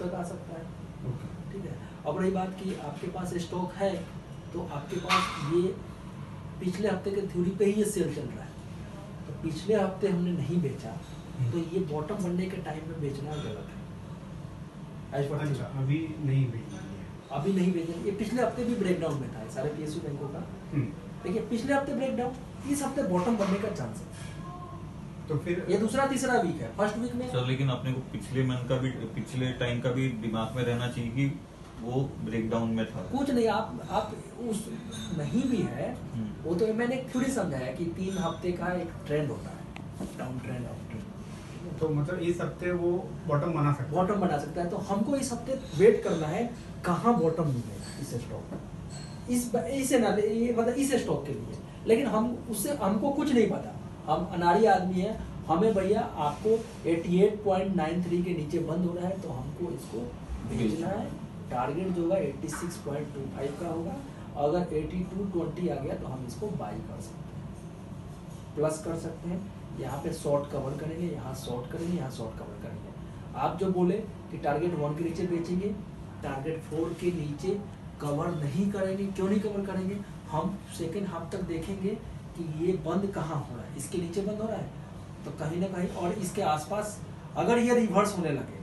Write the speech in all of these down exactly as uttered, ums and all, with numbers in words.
तक आ सकता है। ओके ठीक है। अब रही बात कि आपके पास स्टॉक है तो आपके पास ये पिछले हफ्ते के थ्योरी पे ही ये सेल चल रहा है, तो पिछले हफ्ते हमने नहीं बेचा तो ये बॉटम बनने के टाइम में बेचना गलत है। अच्छा, अभी नहीं बेचना है, अभी नहीं बेचना। ये पिछले हफ्ते भी ब्रेकडाउन में था सारे पीएसयू बैंकों का। देखिए पिछले हफ्ते ब्रेकडाउन, इस हफ्ते बॉटम बनने का चांस है। तो फिर ये दूसरा तीसरा वीक है, फर्स्ट वीक में सर लेकिन अपने को पिछले मंथ का भी, पिछले टाइम का भी दिमाग में रहना चाहिए कि वो ब्रेकडाउन में था। कुछ नहीं, आप आप उस नहीं भी है वो तो मैंने खुद ही समझाया कि तीन हफ्ते का एक ट्रेंड होता है, डाउन ट्रेंड अप ट्रेंड। तो मतलब इस हफ्ते वो बॉटम बना सकता है, बॉटम बना सकता है। तो हमको इस हफ्ते वेट करना है कहाँ बॉटम मिलेगा इस स्टॉक, इस इसे ना ये मतलब इस स्टॉक के लिए। लेकिन हम उससे हमको कुछ नहीं पता, हम अनाड़ी आदमी है। हमें भैया आपको अठासी पॉइंट नौ तीन के नीचे बंद हो रहा है तो हमको इसको बेचना है। टारगेट जो होगा छियासी पॉइंट दो पाँच का होगा, अगर बयासी बीस आ गया तो हम इसको बाई कर सकते हैं, प्लस कर सकते हैं। यहाँ पे शॉर्ट कवर करेंगे, यहाँ शॉर्ट करेंगे, यहाँ शॉर्ट कवर करेंगे। आप जो बोले कि टारगेट वन के नीचे बेचेंगे, टारगेट फोर के नीचे कवर नहीं करेंगे। क्यों नहीं कवर करेंगे? हम सेकेंड हाफ तक देखेंगे कि ये बंद कहाँ हो रहा है, इसके नीचे बंद हो रहा है तो कहीं ना कहीं, और इसके आसपास अगर ये रिवर्स होने लगे,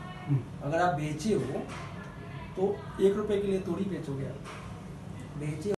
अगर आप बेचे हो तो एक रुपए के लिए थोड़ी बेचोगे आप, बेचे